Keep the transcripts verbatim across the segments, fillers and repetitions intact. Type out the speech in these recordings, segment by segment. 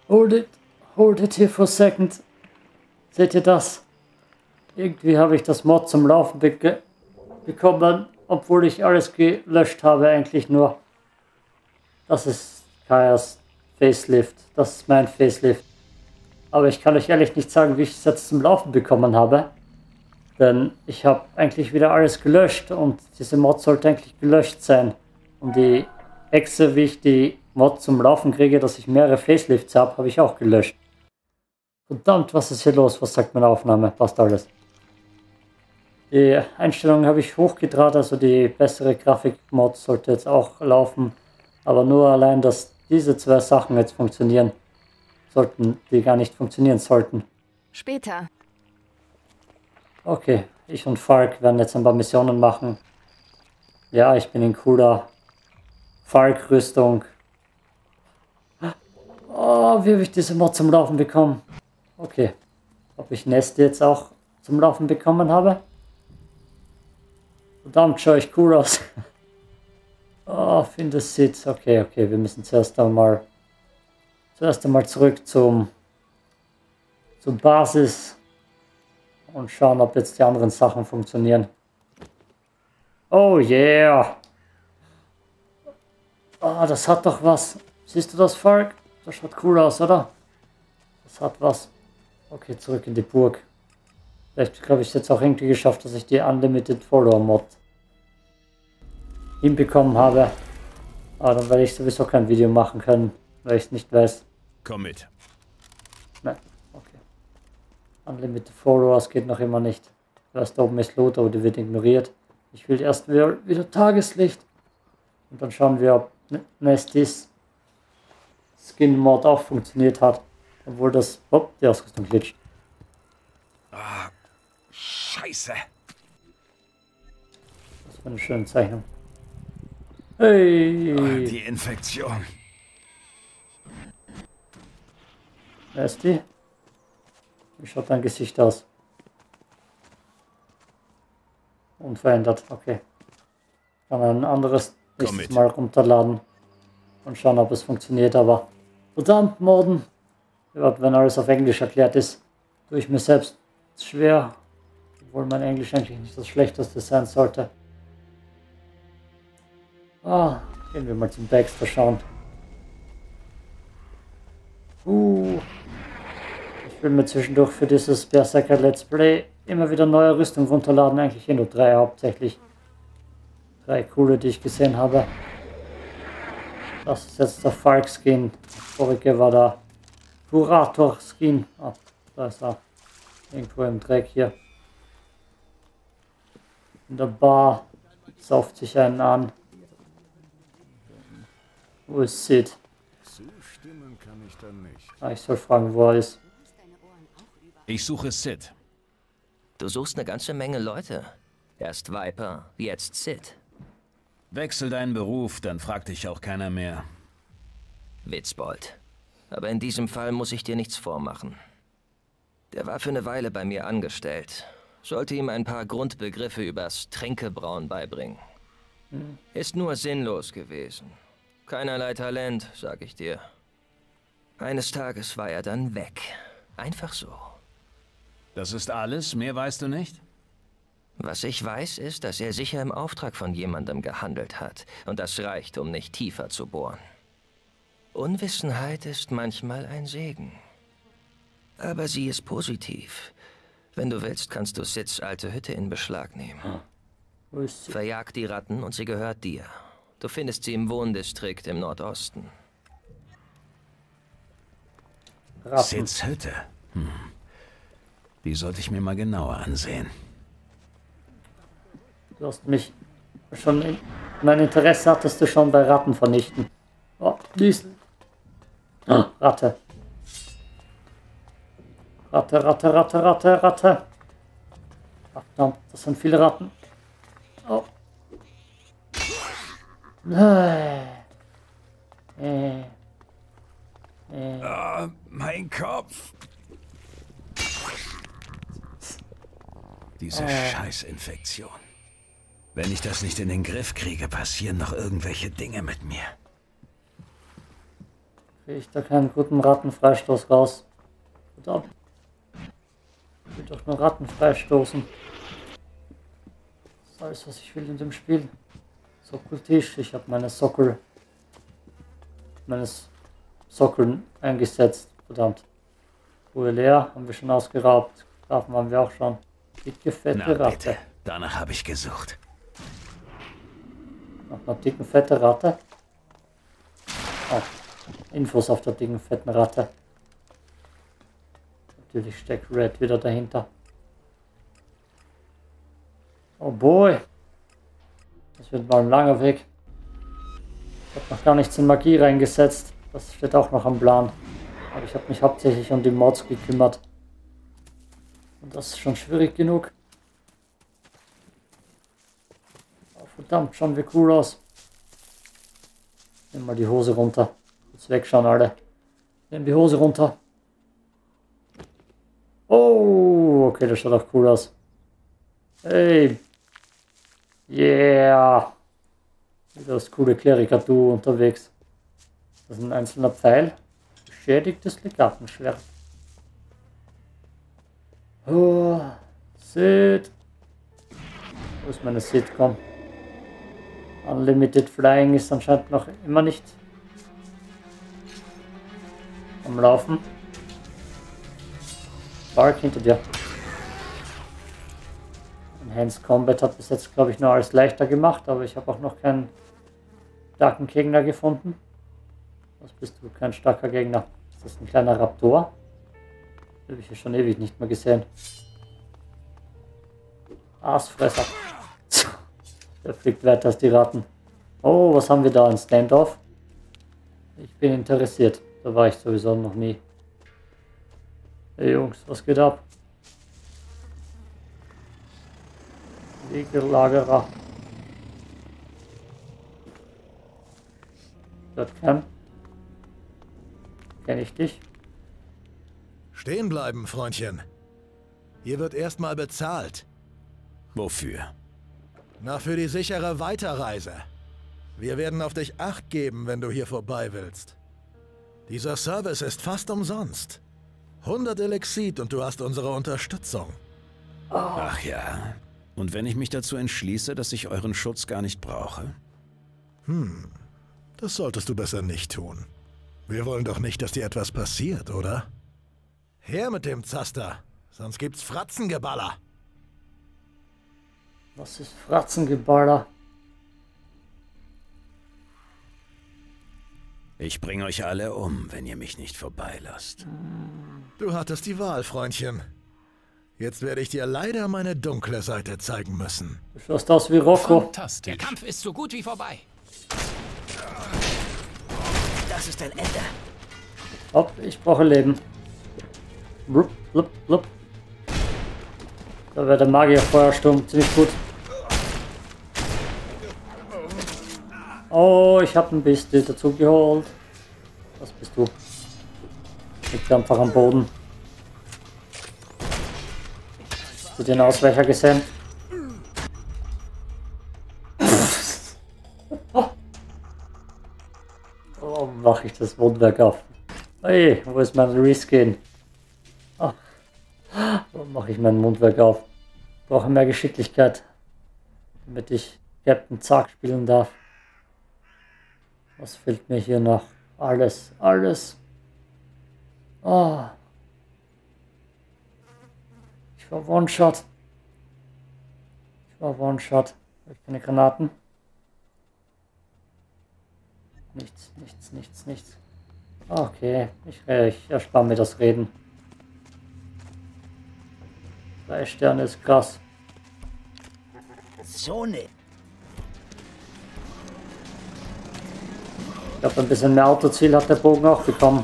Hold it. Hold it here for a second. Seht ihr das? Irgendwie habe ich das Mod zum Laufen be bekommen, obwohl ich alles gelöscht habe, eigentlich nur. Das ist Kajas Facelift. Das ist mein Facelift. Aber ich kann euch ehrlich nicht sagen, wie ich es jetzt zum Laufen bekommen habe. Denn ich habe eigentlich wieder alles gelöscht und diese Mod sollte eigentlich gelöscht sein. Und die Hexe, wie ich die Mod zum Laufen kriege, dass ich mehrere Facelifts habe, habe ich auch gelöscht. Verdammt, was ist hier los? Was sagt meine Aufnahme? Passt alles. Die Einstellungen habe ich hochgedraht, also die bessere Grafik-Mod sollte jetzt auch laufen. Aber nur allein, dass diese zwei Sachen jetzt funktionieren, sollten die gar nicht funktionieren sollten. Später. Okay, ich und Falk werden jetzt ein paar Missionen machen. Ja, ich bin in cooler Falk-Rüstung. Oh, wie habe ich diese Mod zum Laufen bekommen? Okay, ob ich Nest jetzt auch zum Laufen bekommen habe? Verdammt, schaue ich cool aus. Oh, finde Sitz. Okay, okay, wir müssen zuerst einmal zuerst einmal zurück zum zur Basis und schauen, ob jetzt die anderen Sachen funktionieren. Oh yeah! Oh, das hat doch was. Siehst du das, Falk? Das schaut cool aus, oder? Das hat was. Okay, zurück in die Burg. Vielleicht habe ich es jetzt auch irgendwie geschafft, dass ich die Unlimited Follower Mod hinbekommen habe. Aber dann werde ich sowieso kein Video machen können, weil ich es nicht weiß. Komm mit. Nein, okay. Unlimited Followers geht noch immer nicht. Erst oben ist Loot, aber die wird ignoriert. Ich will erst wieder, wieder Tageslicht. Und dann schauen wir, ob Nestis Skin Mod auch funktioniert hat. Obwohl das... Oh, die Ausrüstung glitscht. Ah, Scheiße. Das war eine schöne Zeichnung. Hey! Oh, die Infektion. Wer ist die? Wie schaut dein Gesicht aus? Unverändert, okay. Kann ein anderes nächstes Mal runterladen und schauen, ob es funktioniert, aber verdammt, Morden! Wenn alles auf Englisch erklärt ist, tue ich mir selbst schwer, obwohl mein Englisch eigentlich nicht das Schlechteste sein sollte. Ah, gehen wir mal zum Baxter schauen. Uh, ich will mir zwischendurch für dieses Berserker Let's Play immer wieder neue Rüstung runterladen, eigentlich hier nur drei hauptsächlich. Drei coole, die ich gesehen habe. Das ist jetzt der Falk Skin. Der vorige war der Kurator Skin. Ah, da ist er. Irgendwo im Dreck hier. In der Bar sauft sich einen an. Wo ist Sid? Zustimmen kann ich dann nicht. Ah, ich soll fragen, wo er ist. Ich suche Sid. Du suchst eine ganze Menge Leute. Erst Viper, jetzt Sid. Wechsel deinen Beruf, dann fragt dich auch keiner mehr. Witzbold. Aber in diesem Fall muss ich dir nichts vormachen. Der war für eine Weile bei mir angestellt. Sollte ihm ein paar Grundbegriffe übers Tränkebrauen beibringen. Hm. Ist nur sinnlos gewesen. Keinerlei Talent, sag ich dir. Eines Tages war er dann weg. Einfach so. Das ist alles? Mehr weißt du nicht? Was ich weiß, ist, dass er sicher im Auftrag von jemandem gehandelt hat. Und das reicht, um nicht tiefer zu bohren. Unwissenheit ist manchmal ein Segen. Aber sie ist positiv. Wenn du willst, kannst du Sids alte Hütte in Beschlag nehmen. Hm. Verjag die Ratten und sie gehört dir. Du findest sie im Wohndistrikt im Nordosten. Sids Hütte? Hm. Die sollte ich mir mal genauer ansehen. Du hast mich schon... In, mein Interesse hattest du schon bei Ratten vernichten. Oh, dies. Ah, Ratte. Ratte, Ratte, Ratte, Ratte, Ratte. Verdammt, das sind viele Ratten. Oh. Äh. Äh. Äh. Oh, mein Kopf. Diese äh. Scheißinfektion. Wenn ich das nicht in den Griff kriege, passieren noch irgendwelche Dinge mit mir. Kriege ich da keinen guten Rattenfreistoß raus? Verdammt. Ich will doch nur Ratten freistoßen. Das ist alles, was ich will in dem Spiel. Sockeltisch. Ich habe meine Sockel... meines Sockeln eingesetzt. Verdammt. Ruhe leer. Haben wir schon ausgeraubt. Schlafen haben wir auch schon. Dicke, fette Na, Ratte. bitte. Danach habe ich gesucht. Noch eine dicke, fette Ratte. Oh. Infos auf der dicken, fetten Ratte. Natürlich steckt Red wieder dahinter. Oh boy. Das wird mal ein langer Weg. Ich habe noch gar nichts in Magie reingesetzt. Das steht auch noch am Plan. Aber ich habe mich hauptsächlich um die Mods gekümmert. Und das ist schon schwierig genug. Oh, verdammt, schauen wir cool aus. Nehmen mal die Hose runter. Jetzt wegschauen alle. Nehmen die Hose runter. Oh, okay, das schaut auch cool aus. Hey. Yeah. Wieder das coole Kleriker-Duo unterwegs. Das ist ein einzelner Pfeil. Beschädigtes Legatenschwert. Oh, Sid. Wo ist meine Sid? Komm. Unlimited Flying ist anscheinend noch immer nicht am Laufen. Bark hinter dir. Enhanced Combat hat bis jetzt, glaube ich, nur alles leichter gemacht, aber ich habe auch noch keinen starken Gegner gefunden. Was bist du? Kein starker Gegner. Ist das ein kleiner Raptor? Habe ich ja schon ewig nicht mehr gesehen. Aasfresser. Der fliegt weiter als die Ratten. Oh, was haben wir da? Ein Standoff? Ich bin interessiert. Da war ich sowieso noch nie. Hey Jungs, was geht ab? Wegelagerer. Dort kann. Kenn ich dich? Stehen bleiben, Freundchen. Hier wird erstmal bezahlt. Wofür? Na, für die sichere Weiterreise. Wir werden auf dich Acht geben, wenn du hier vorbei willst. Dieser Service ist fast umsonst. hundert Elixit und du hast unsere Unterstützung. Oh. Ach ja. Und wenn ich mich dazu entschließe, dass ich euren Schutz gar nicht brauche? Hm, das solltest du besser nicht tun. Wir wollen doch nicht, dass dir etwas passiert, oder? Her mit dem Zaster, sonst gibt's Fratzengeballer. Was ist Fratzengeballer? Ich bringe euch alle um, wenn ihr mich nicht vorbeilasst. Du hattest die Wahl, Freundchen. Jetzt werde ich dir leider meine dunkle Seite zeigen müssen. Du schaust aus wie Rocco. Fantastisch. Der Kampf ist so gut wie vorbei. Das ist ein Ende. Hopp, ich brauche Leben. Blub, blub, blub. Da wäre der Magier-Feuersturm ziemlich gut. Oh, ich habe ein Bestie dazu geholt. Was bist du? Liegt einfach am Boden. Hast du den Ausweicher gesehen? Oh, mache ich das Mundwerk auf. Hey, wo ist mein Reskin? Oh, wo mache ich mein Mundwerk auf? Ich brauche mehr Geschicklichkeit, damit ich Captain Zack spielen darf. Was fehlt mir hier noch? Alles, alles. Oh. Ich war One-Shot. Ich war One-Shot. Habe ich keine Granaten? Nichts, nichts, nichts, nichts. Okay, ich, ich erspare mir das Reden. Drei Sterne ist krass. So ne. Ich glaube, ein bisschen mehr Autoziel hat der Bogen auch bekommen.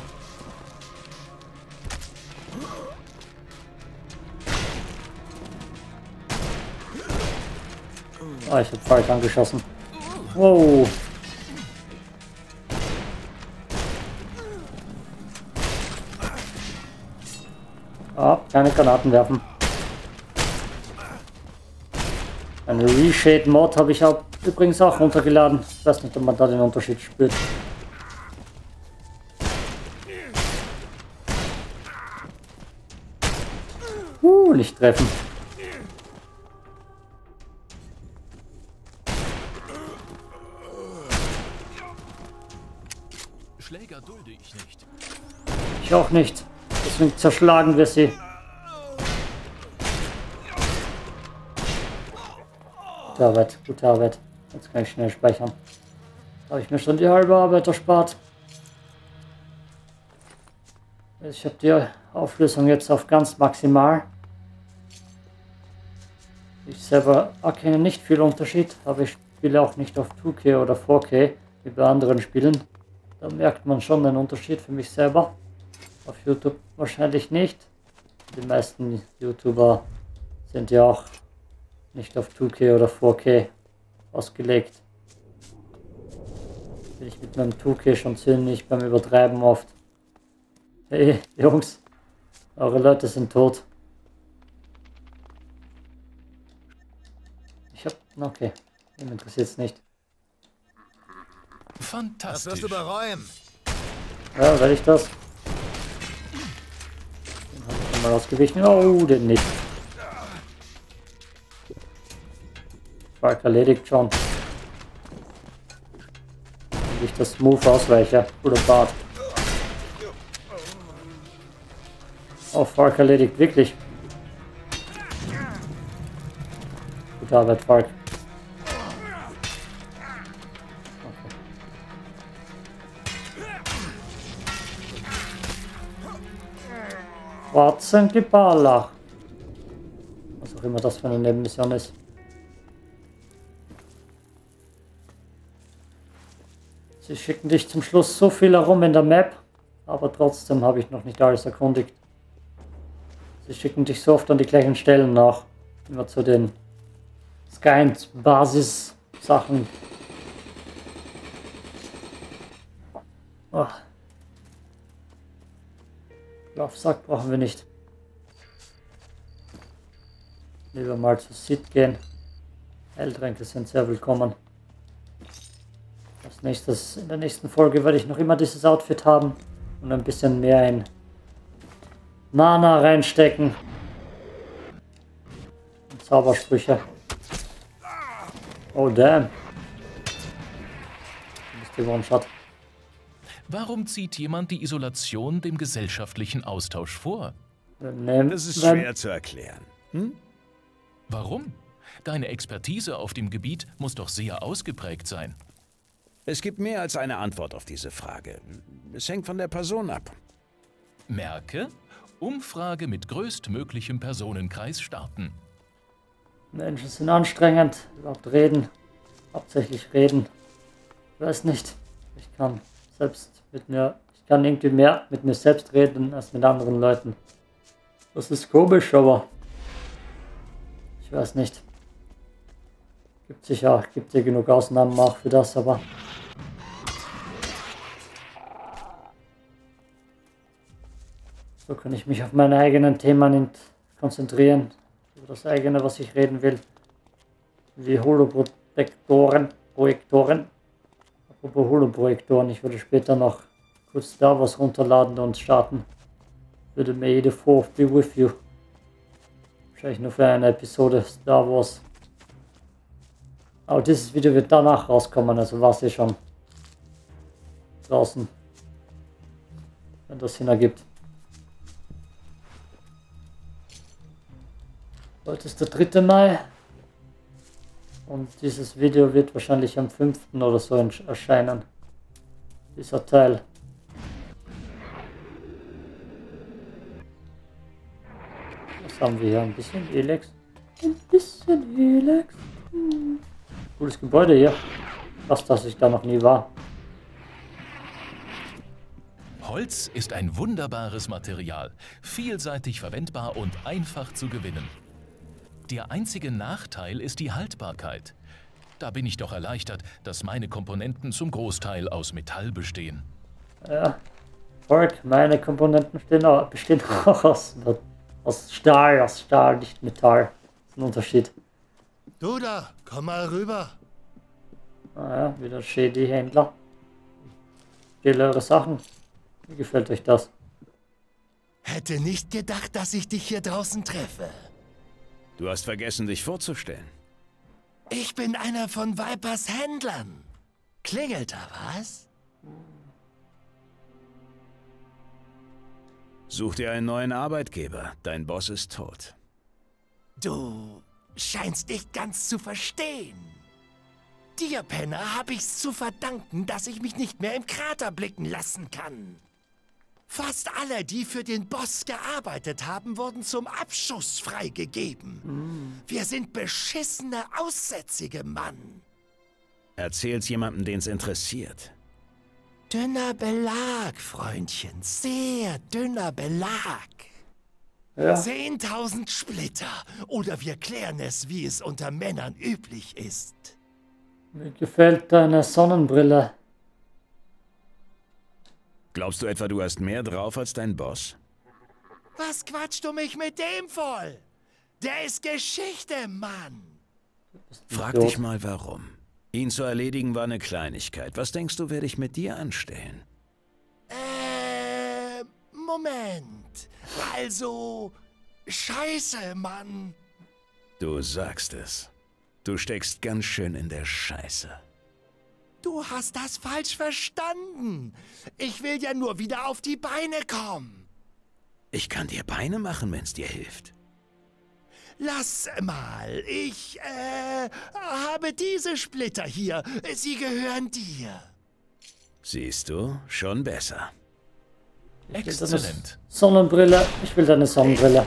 Ah, ich habe falsch angeschossen. Wow. Ah, keine Granaten werfen. Eine Reshade-Mod habe ich auch übrigens auch runtergeladen. Ich weiß nicht, ob man da den Unterschied spürt. Uh, nicht treffen. Schläger dulde ich nicht. Ich auch nicht. Deswegen zerschlagen wir sie. Gute Arbeit, gute Arbeit. Jetzt kann ich schnell speichern. Da habe ich mir schon die halbe Arbeit erspart. Ich habe die Auflösung jetzt auf ganz maximal. Ich selber erkenne nicht viel Unterschied, aber ich spiele auch nicht auf zwei K oder vier K wie bei anderen Spielen. Da merkt man schon den Unterschied für mich selber. Auf YouTube wahrscheinlich nicht. Die meisten YouTuber sind ja auch nicht auf zwei K oder vier K ausgelegt. Bin ich mit meinem zwei K schon ziemlich beim Übertreiben oft. Hey Jungs, eure Leute sind tot. Ich hab... Okay, ihm interessiert es nicht. Fantastisch. Das wirst du bereuen. Ja, werde ich das? Den habe ich mal ausgewichen. Oh, den nicht. Falk erledigt schon. Wenn ich das Smooth ausweiche. Oder Bart. Oh, Falk erledigt wirklich. Gute Arbeit, Falk. Warzengeballach. Was auch immer das für eine Nebenmission ist. Sie schicken dich zum Schluss so viel herum in der Map, aber trotzdem habe ich noch nicht alles erkundigt. Sie schicken dich so oft an die gleichen Stellen nach. Immer zu den Skynet-Basis-Sachen. Oh. Laufsack brauchen wir nicht. Lieber mal zu Sid gehen. Heiltränke sind sehr willkommen. Als nächstes, in der nächsten Folge werde ich noch immer dieses Outfit haben und ein bisschen mehr in Mana reinstecken. Und Zaubersprüche. Oh damn. Du bist die One-Shot. Warum zieht jemand die Isolation dem gesellschaftlichen Austausch vor? Das ist schwer zu erklären. Hm? Warum? Deine Expertise auf dem Gebiet muss doch sehr ausgeprägt sein. Es gibt mehr als eine Antwort auf diese Frage. Es hängt von der Person ab. Merke, Umfrage mit größtmöglichem Personenkreis starten. Menschen sind anstrengend, überhaupt reden, hauptsächlich reden. Ich weiß nicht, ich kann selbst mit mir, ich kann irgendwie mehr mit mir selbst reden als mit anderen Leuten. Das ist komisch, aber ich weiß nicht. Gibt sicher, gibt ja genug Ausnahmen auch für das, aber so kann ich mich auf meine eigenen Themen konzentrieren. Über das eigene, was ich reden will. Wie Holoprojektoren, Projektoren. Apropos Holoprojektoren, ich würde später noch kurz Star Wars runterladen und starten. Würde May the Fourth be with you. Wahrscheinlich nur für eine Episode Star Wars. Aber dieses Video wird danach rauskommen, also war es eh schon draußen. Wenn das Sinn ergibt. Heute ist der dritte Mai und dieses Video wird wahrscheinlich am fünften oder so erscheinen. Dieser Teil. Was haben wir hier? Ein bisschen Elex. Ein bisschen Elex. Hm. Cooles Gebäude hier. Fast, dass ich da noch nie war. Holz ist ein wunderbares Material, vielseitig verwendbar und einfach zu gewinnen. Der einzige Nachteil ist die Haltbarkeit. Da bin ich doch erleichtert, dass meine Komponenten zum Großteil aus Metall bestehen. Ja, Volk, meine Komponenten bestehen auch, bestehen auch aus, aus Stahl, aus Stahl, nicht Metall. Das ist ein Unterschied. Du da, komm mal rüber. Naja, wieder Shady-Händler. Stehle eure Sachen. Wie gefällt euch das? Hätte nicht gedacht, dass ich dich hier draußen treffe. Du hast vergessen, dich vorzustellen. Ich bin einer von Vipers Händlern. Klingelt da was? Such dir einen neuen Arbeitgeber. Dein Boss ist tot. Du scheinst nicht ganz zu verstehen. Dir, Penner, habe ich's zu verdanken, dass ich mich nicht mehr im Krater blicken lassen kann. Fast alle, die für den Boss gearbeitet haben, wurden zum Abschuss freigegeben. Mm. Wir sind beschissene Aussätzige, Mann. Erzähl's jemandem, den's interessiert. Dünner Belag, Freundchen. Sehr dünner Belag. Ja. Zehntausend Splitter. Oder wir klären es, wie es unter Männern üblich ist. Mir gefällt deine Sonnenbrille. Glaubst du etwa, du hast mehr drauf als dein Boss? Was quatschst du mich mit dem voll? Der ist Geschichte, Mann. Frag dich mal, warum. Ihn zu erledigen war eine Kleinigkeit. Was denkst du, werde ich mit dir anstellen? Äh, Moment. Also, Scheiße, Mann. Du sagst es. Du steckst ganz schön in der Scheiße. Du hast das falsch verstanden. Ich will ja nur wieder auf die Beine kommen. Ich kann dir Beine machen, wenn's dir hilft. Lass mal. Ich, äh, habe diese Splitter hier. Sie gehören dir. Siehst du? Schon besser. Exzellent. Sonnenbrille. Ich will deine Sonnenbrille.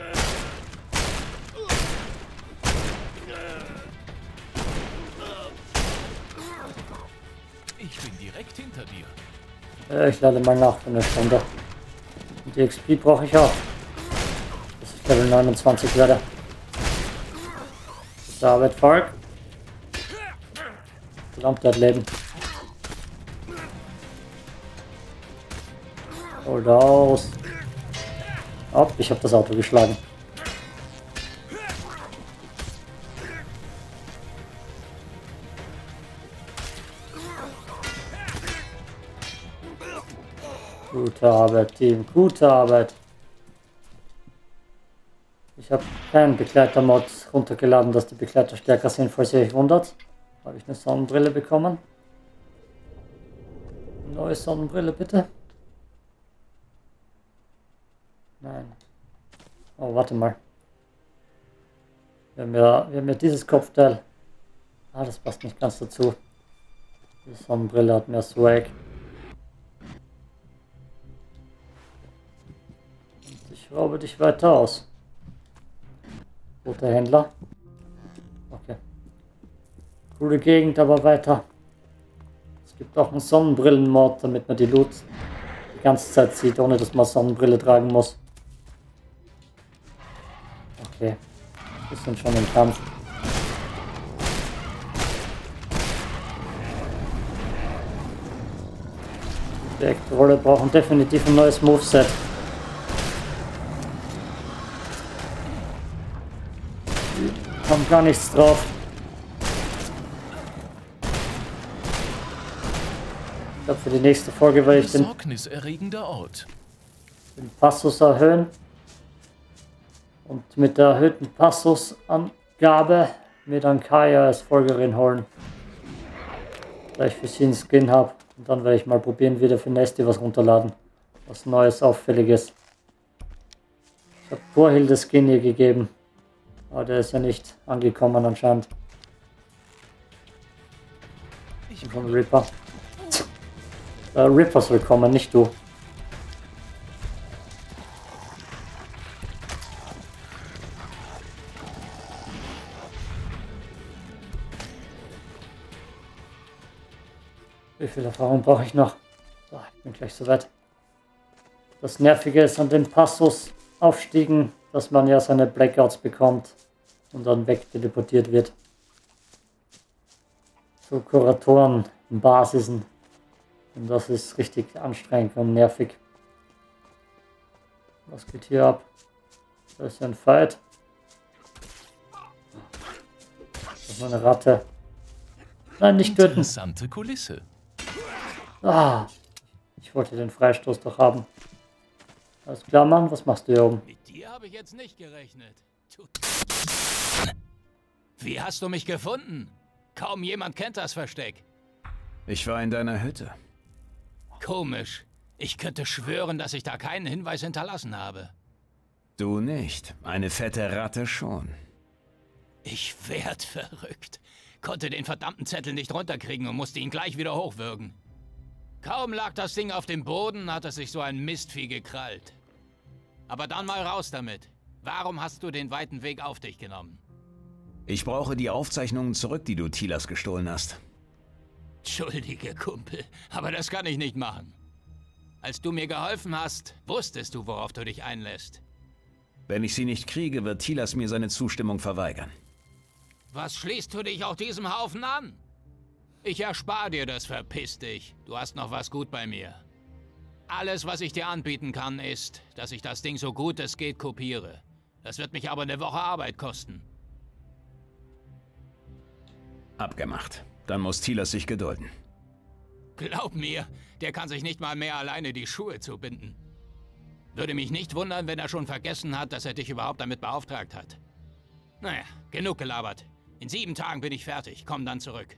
Ich bin direkt hinter dir. Ja, ich lade mal nach für eine Stunde. Und die X P brauche ich auch. Bis ich Level neunundzwanzig werde. Gute Arbeit, Falk. Verdammt, der hat Leben. Hold aus. Hopp, ich habe das Auto geschlagen. Gute Arbeit, Team. Gute Arbeit. Ich habe keinen Begleiter-Mod runtergeladen, dass die Begleiter stärker sind, falls ihr euch wundert. Habe ich eine Sonnenbrille bekommen? Neue Sonnenbrille, bitte. Nein. Oh, warte mal. Wir haben ja, wir haben ja dieses Kopfteil. Ah, das passt nicht ganz dazu. Die Sonnenbrille hat mehr Swag. Und ich schraube dich weiter aus. Guter Händler. Okay. Coole Gegend, aber weiter. Es gibt auch einen Sonnenbrillen-Mod, damit man die Loot die ganze Zeit sieht, ohne dass man Sonnenbrille tragen muss. Okay. Wir sind schon im Kampf. Die Ektrolle brauchen definitiv ein neues Moveset. Die haben gar nichts drauf. Ich glaube, für die nächste Folge werde ich den, Besorgniserregender Ort. den Passus erhöhen. Und mit der erhöhten Passusangabe mir dann Kaya als Folgerin holen. Da ich für sie einen Skin habe. Und dann werde ich mal probieren, wieder für Nesty was runterladen. Was Neues, Auffälliges. Ich habe Vorhilde Skin hier gegeben. Aber der ist ja nicht angekommen anscheinend. Ich von Ripper. Der Ripper soll kommen, nicht du. Wie viel Erfahrung brauche ich noch? So, ich bin gleich soweit. Das Nervige ist an den Passus-Aufstiegen, dass man ja seine Blackouts bekommt und dann wegteleportiert wird. So Kuratoren, Basisen. Und das ist richtig anstrengend und nervig. Was geht hier ab? Da ist ja ein Fight. Das ist eine Ratte. Nein, nicht töten. Interessante Kulisse. Ah, Ich wollte den Freistoß doch haben. Alles klar, Mann, was machst du hier oben? Mit dir habe ich jetzt nicht gerechnet. Du Wie hast du mich gefunden? Kaum jemand kennt das Versteck. Ich war in deiner Hütte. Komisch. Ich könnte schwören, dass ich da keinen Hinweis hinterlassen habe. Du nicht. Eine fette Ratte schon. Ich werd verrückt. Konnte den verdammten Zettel nicht runterkriegen und musste ihn gleich wieder hochwürgen. Kaum lag das Ding auf dem Boden, hat es sich so ein Mistvieh gekrallt. Aber dann mal raus damit. Warum hast du den weiten Weg auf dich genommen? Ich brauche die Aufzeichnungen zurück, die du Tilas gestohlen hast. Entschuldige, Kumpel, aber das kann ich nicht machen. Als du mir geholfen hast, wusstest du, worauf du dich einlässt. Wenn ich sie nicht kriege, wird Tilas mir seine Zustimmung verweigern. Was schließt du dich auch diesem Haufen an? Ich erspare dir das, verpiss dich. Du hast noch was gut bei mir. Alles, was ich dir anbieten kann, ist, dass ich das Ding so gut es geht kopiere. Das wird mich aber eine Woche Arbeit kosten. Abgemacht. Dann muss Tilas sich gedulden. Glaub mir, der kann sich nicht mal mehr alleine die Schuhe zubinden. Würde mich nicht wundern, wenn er schon vergessen hat, dass er dich überhaupt damit beauftragt hat. Naja, genug gelabert. In sieben Tagen bin ich fertig. Komm dann zurück.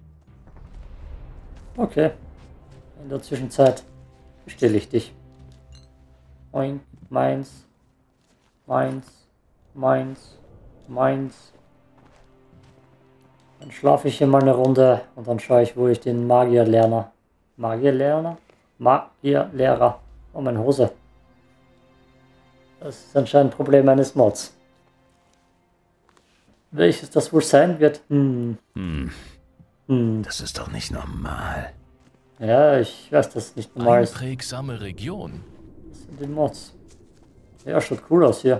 Okay. In der Zwischenzeit bestelle ich dich. Oink, meins, meins, meins, meins. Dann schlafe ich hier mal eine Runde und dann schaue ich, wo ich den Magierlerner. Magierlerner? Magierlehrer. Oh, meine Hose. Das ist anscheinend ein Problem eines Mods. Welches das wohl sein wird? Hm. Hm. Hm. Das ist doch nicht normal. Ja, ich weiß, dass es nicht normal ist. Einprägsame Region. Das sind die Mods. Ja, schaut cool aus hier.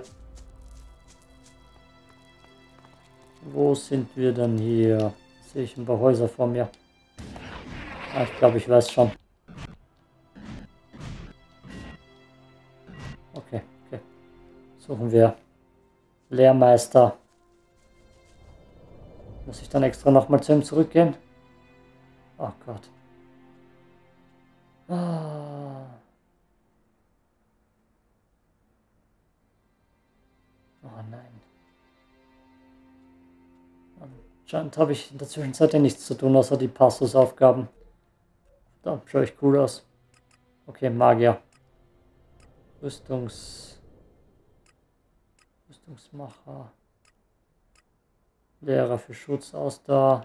Wo sind wir denn hier? Sehe ich ein paar Häuser vor mir. Ah, ich glaube, ich weiß schon. Okay, okay. Suchen wir Lehrmeister. Muss ich dann extra nochmal zu ihm zurückgehen? Oh Gott. Ah. Oh nein. Anscheinend habe ich in der Zwischenzeit ja nichts zu tun, außer die Passusaufgaben. Da schaue ich cool aus. Okay, Magier. Rüstungs... Rüstungsmacher. Lehrer für Schutz, Ausdauer.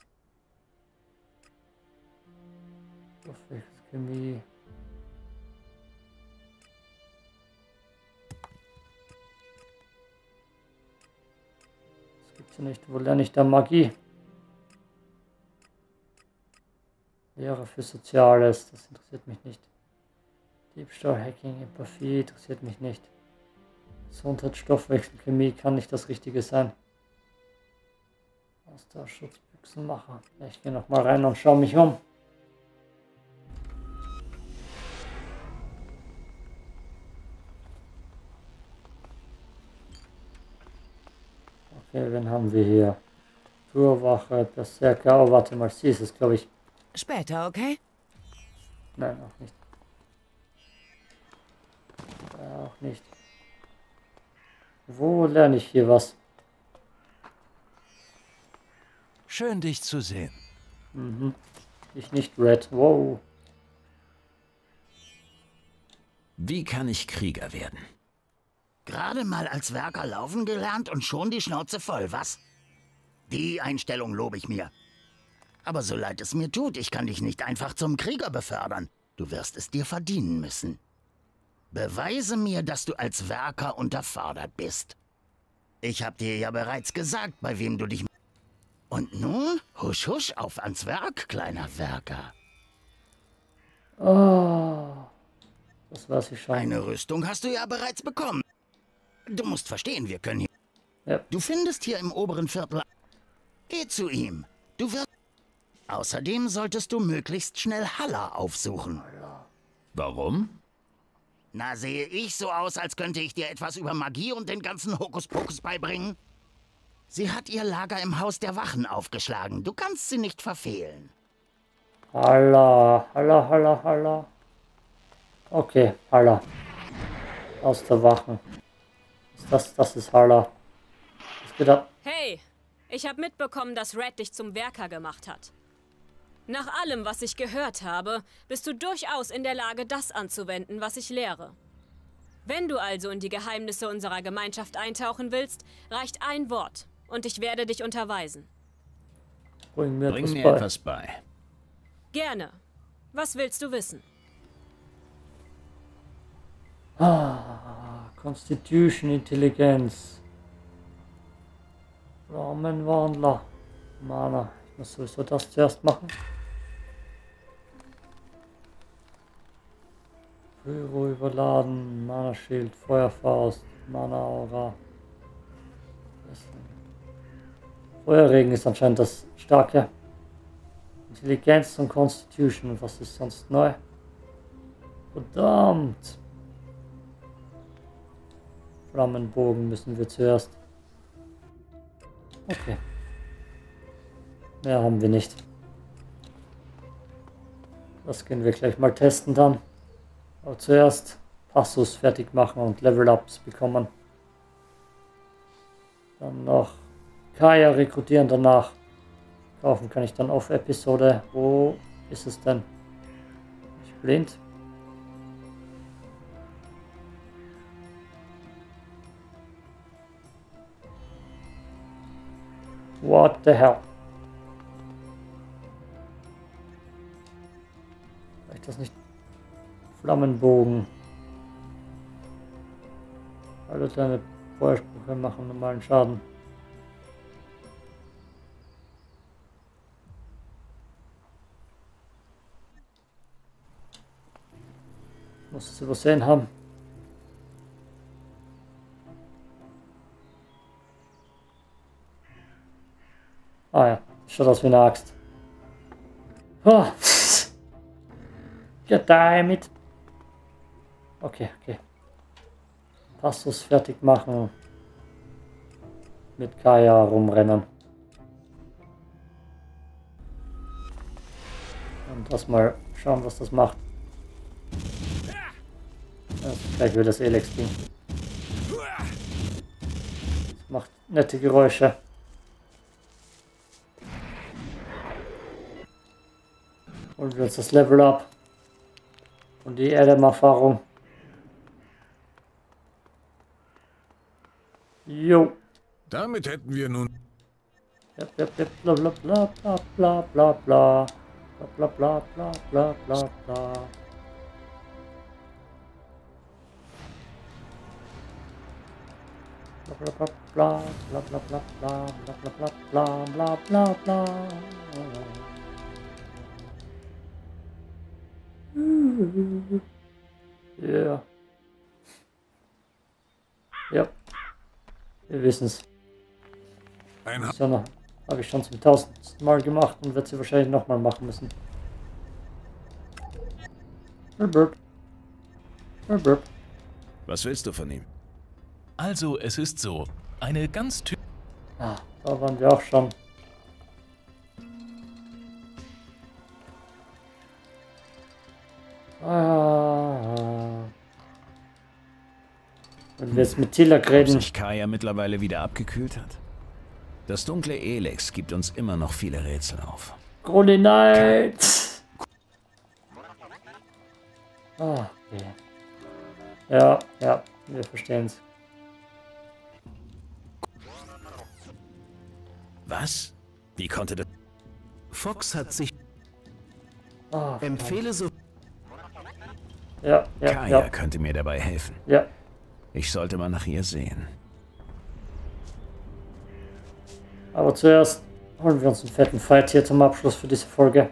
Chemie. Das gibt's ja nicht. Wo lerne ich da Magie? Lehrer für Soziales, das interessiert mich nicht. Diebstahl, Hacking, Empathie, interessiert mich nicht. Gesundheit, Stoffwechsel, Chemie, kann nicht das Richtige sein. Ausdauerschutz, Büchsenmacher. Ja, ich gehe noch mal rein und schaue mich um. Okay, wen haben wir hier? Tourwache, Berserker. Oh, warte mal, sie ist es, glaube ich. Später, okay? Nein, auch nicht. Ja, auch nicht. Wo lerne ich hier was? Schön, dich zu sehen. Mhm. Ich nicht Red. Wow. Wie kann ich Krieger werden? Gerade mal als Werker laufen gelernt und schon die Schnauze voll, was? Die Einstellung lobe ich mir. Aber so leid es mir tut, ich kann dich nicht einfach zum Krieger befördern. Du wirst es dir verdienen müssen. Beweise mir, dass du als Werker unterfordert bist. Ich hab dir ja bereits gesagt, bei wem du dich... Und nun, husch husch, auf ans Werk, kleiner Werker. Oh. Das weiß ich schon. Eine Rüstung hast du ja bereits bekommen. Du musst verstehen, wir können hier... Ja. Du findest hier im oberen Viertel... Geh zu ihm. Du wirst... Außerdem solltest du möglichst schnell Halla aufsuchen. Warum? Na, sehe ich so aus, als könnte ich dir etwas über Magie und den ganzen Hokuspokus beibringen? Sie hat ihr Lager im Haus der Wachen aufgeschlagen. Du kannst sie nicht verfehlen. Halla, halla, halla, halla. Okay, Halla. Aus der Wachen. Ist das, das ist Halla. Was geht ab? Hey, ich habe mitbekommen, dass Red dich zum Werker gemacht hat. Nach allem, was ich gehört habe, bist du durchaus in der Lage, das anzuwenden, was ich lehre. Wenn du also in die Geheimnisse unserer Gemeinschaft eintauchen willst, reicht ein Wort und ich werde dich unterweisen. Bring mir, Bring etwas, mir bei. etwas bei. Gerne. Was willst du wissen? Ah, Constitution, Intelligenz. Ramenwandler. Mana. Ich muss sowieso das zuerst machen. Pyro überladen. Mana Schild. Feuerfaust. Mana Aura. Feuerregen ist anscheinend das starke. Intelligenz und Constitution. Was ist sonst neu? Verdammt. Flammenbogen müssen wir zuerst. Okay. Mehr haben wir nicht. Das können wir gleich mal testen dann. Aber zuerst Passus fertig machen und Level-Ups bekommen. Dann noch Kaya rekrutieren danach. Kaufen kann ich dann auf Episode. Wo ist es denn? Ich blind. What the hell? Reicht das nicht? Flammenbogen. Alle deine Feuersprüche machen normalen Schaden. Ich muss es übersehen haben. Ah ja, schaut aus wie eine Axt. Oh. Goddammit. Okay, okay. Passus fertig machen. Mit Kaya rumrennen. Und das mal schauen, was das macht. Das ist gleich wieder das Elex-Ding. Das macht nette Geräusche. Holen wir uns das Level ab. Und die Adam-Erfahrung. Jo. Damit hätten wir nun... Bla bla bla bla bla bla bla bla bla bla bla bla bla bla. Bla bla bla bla bla bla bla bla bla bla bla bla bla. Ja. Ja. Wir wissen's. Ein Das ja noch, habe ich schon zum tausendsten Mal gemacht und werde sie wahrscheinlich nochmal machen müssen. Burp. Burp. Was willst du von ihm? Also, es ist so. Eine ganz typische... Ah, da waren wir auch schon. Ah. Wenn wir jetzt mit Tilak Ob reden. sich Kaya mittlerweile wieder abgekühlt hat? Das dunkle Elex gibt uns immer noch viele Rätsel auf. Krone Knight! Ah, okay. Ja, ja, wir verstehen's. Was? Wie konnte das... Fox hat sich... Ah, Empfehle so... ja, ja, Kaya ja, könnte mir dabei helfen. ja. Ich sollte mal nach ihr sehen. Aber zuerst holen wir uns einen fetten Fight hier zum Abschluss für diese Folge.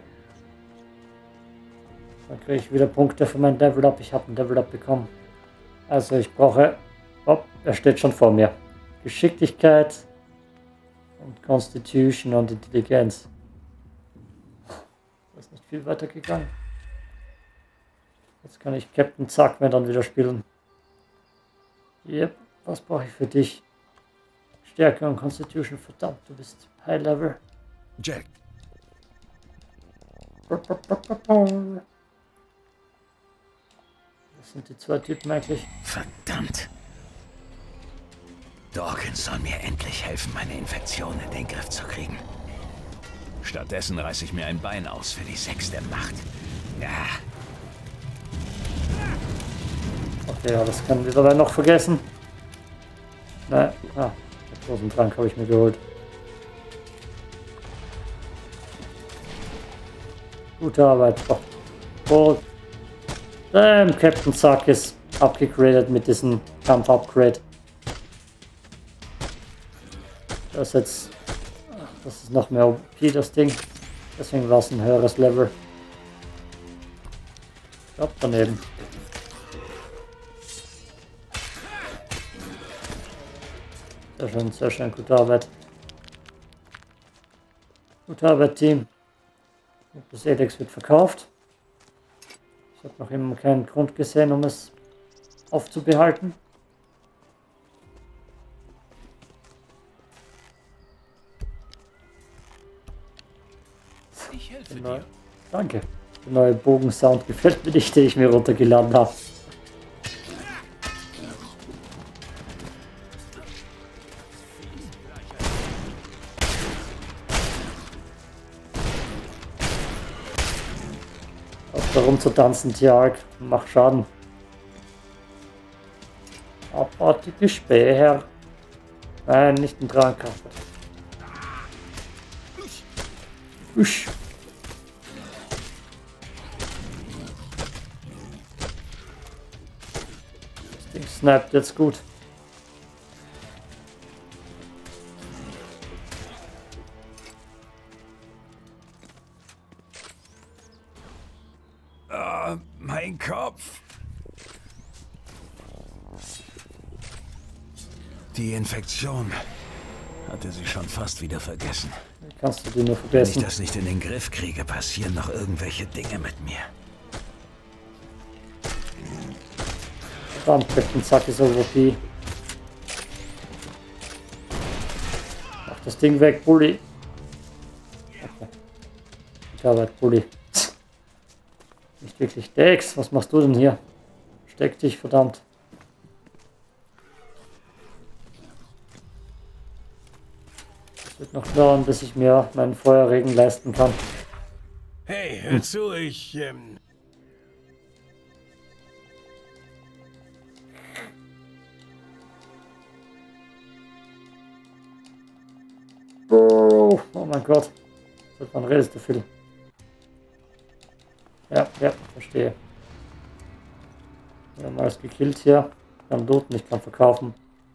Dann kriege ich wieder Punkte für mein Level Up. Ich habe ein Level Up bekommen. Also ich brauche... Oh, er steht schon vor mir. Geschicklichkeit und Constitution und Intelligenz. Das ist nicht viel weiter gegangen. Jetzt kann ich Captain Zack mir dann wieder spielen. Yep, was brauche ich für dich? Stärke und Constitution, verdammt, du bist High Level. Jack. Das sind die zwei Typen eigentlich. Verdammt. Dawkins soll mir endlich helfen, meine Infektion in den Griff zu kriegen. Stattdessen reiße ich mir ein Bein aus für die sechste Macht. Ja. Okay, ja, das können wir dabei noch vergessen. Nein, ah, den großen Trank habe ich mir geholt. Gute Arbeit. Oh, oh. Ähm, Captain Zack ist abgegradet mit diesem Kampf-Upgrade. Das ist jetzt... Das ist noch mehr O P, das Ding. Deswegen war es ein höheres Level. Ich glaube daneben. Sehr schön, sehr schön. Gute Arbeit. Gute Arbeit, Team. Das Elex wird verkauft. Ich habe noch immer keinen Grund gesehen, um es aufzubehalten. Ich helfe Genau. dir. Danke. Der neue Bogensound gefällt mir nicht, den ich mir runtergeladen habe. Auf darum zu tanzen, Tiag. Mach Schaden. Abartige Späher. Nein, nicht ein Trank. Usch. Das Ding snappt jetzt gut. Oh, mein Kopf. Die Infektion hatte sie schon fast wieder vergessen. Kannst du die nur Wenn ich vergessen. das nicht in den Griff kriege, passieren noch irgendwelche Dinge mit mir. Verdammt, Captain Zack ist O P. Mach das Ding weg, Bulli. Okay. Gute Arbeit, Bulli. Nicht wirklich. Dex, was machst du denn hier? Steck dich, verdammt. Es wird noch dauern, bis ich mir meinen Feuerregen leisten kann. Hey, hör zu, ich, ähm... Oh, oh mein Gott. Seit wann redest du, Phil? Ja, ja, verstehe. Wir haben alles gekillt hier. Ich kann looten, ich kann verkaufen.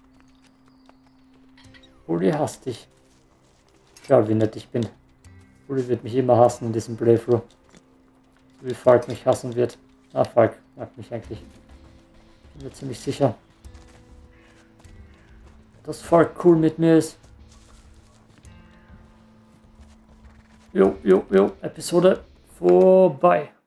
Bulli hasst dich. Egal wie nett ich bin. Bulli wird mich immer hassen in diesem Playthrough. So wie Falk mich hassen wird. Ah, Falk mag mich eigentlich. Bin mir ziemlich sicher, dass Falk cool mit mir ist. Jo, jo, jo, Episode vorbei.